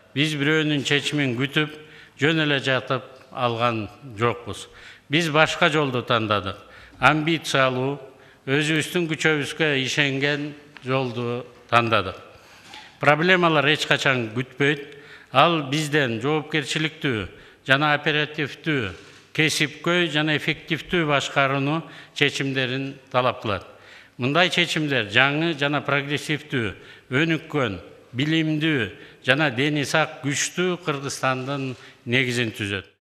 биз бирөөнүн чечимин күтүп, жөн эле жатып алган жокпуз. Биз башка жолду тандадык. Амбициялуу, өзүбүздүн күчөбүзгө ишенген жолду тандадык. Проблемалар эч качан күтпөйт. Ал бизден жоопкерчиликтүү жана оперативдүү, кесипкөй жана эффективдүү башкарууну чечимдерин талап кылат. Мындай чечимдер жаңы жана прогрессивдүү, өнүккөн, билимдүү жана дени сак күчтүү Кыргызстандын негизин түзөт.